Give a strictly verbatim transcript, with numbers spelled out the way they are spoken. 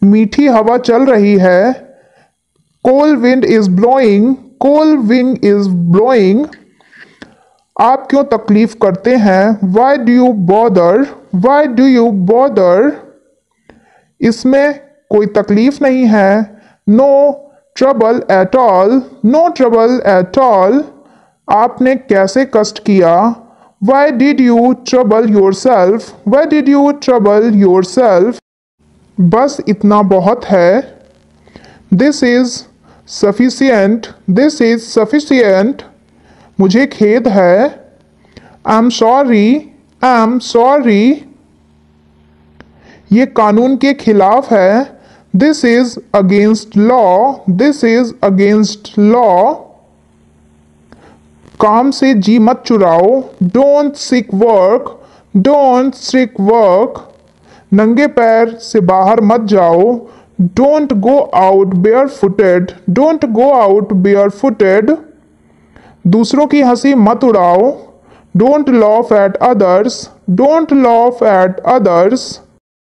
मीठी हवा चल रही है। Cold wind is blowing, cold wind is blowing. आप क्यों तकलीफ करते हैं? Why do you bother, why do you bother. इसमें कोई तकलीफ नहीं है। No trouble at all, no trouble at all. आपने कैसे कष्ट किया? Why did you trouble yourself, why did you trouble yourself. बस इतना बहुत है। This is sufficient, this is sufficient. मुझे खेद है। I am sorry, I am sorry. ये कानून के खिलाफ है। This is against law, this is against law. काम से जी मत चुराओ। Don't sick work, don't sick work. नंगे पैर से बाहर मत जाओ। Don't go out bare footed, don't go out bare footed. दूसरों की हंसी मत उड़ाओ। Don't laugh at others, don't laugh at others.